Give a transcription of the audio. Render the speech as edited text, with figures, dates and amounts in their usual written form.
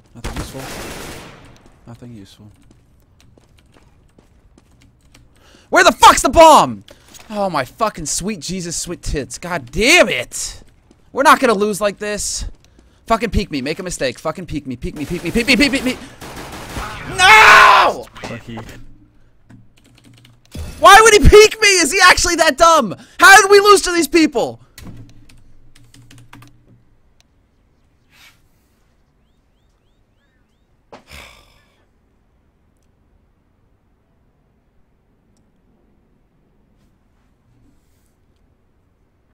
Nothing useful. Nothing useful. Where the fuck's the bomb? Oh my fucking sweet Jesus, sweet tits. God damn it! We're not gonna lose like this. Fucking peek me. Make a mistake. Fucking peek me. Peek me. Peek me. Peek me. Peek me. Peek me. No! Lucky. Why would he peek me? Is he actually that dumb? How did we lose to these people?